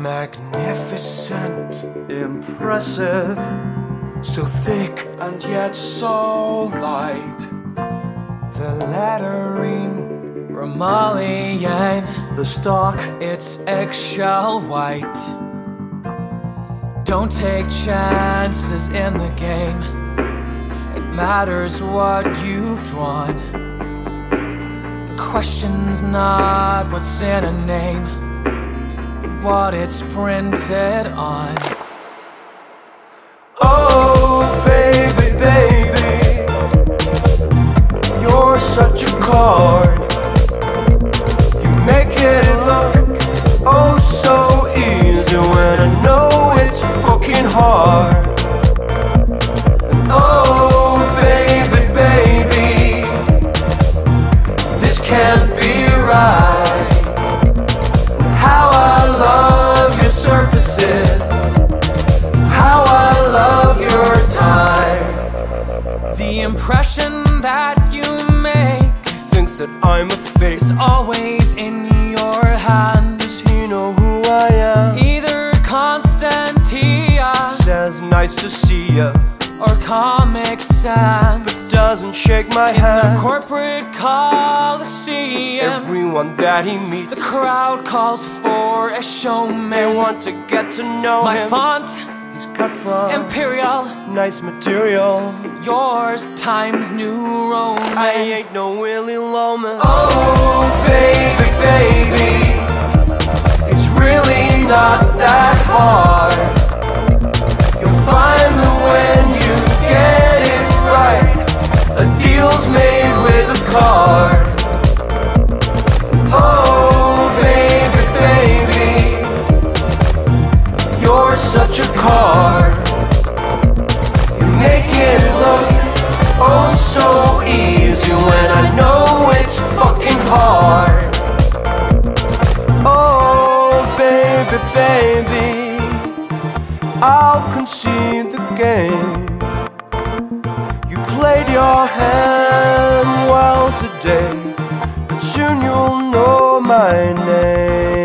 magnificent, impressive, so thick and yet so light. The lettering, Romalian, the stock, it's eggshell white. Don't take chances in the game. It matters what you've drawn. The question's not what's in a name, but what it's printed on. Oh, baby, baby, you're such a card. You make it look oh so easy when I know it's fucking hard. And oh, baby, baby, this can't be right. How I love your surfaces, how I love your time. The impression that you make thinks that I'm a fake, is always in your hand. Does he know who I am? Either Constantia says nice to see ya, or Comic Sans, but doesn't shake my hand. In the corporate coliseum, everyone that he meets, the crowd calls for a showman. They want to get to know my him. Font, he's cut from Imperial, nice material. Yours, Times New Roman. I ain't no Willy Loman. Oh, baby, baby, it's really not that hard. You'll find that when you get it right, a deal's made with a card. Oh, baby, baby, you're such a card. You make it look oh so easy when I know it's fucking hard. Oh, baby, baby, I'll concede the game. You played your hand well today, but soon you'll know my name.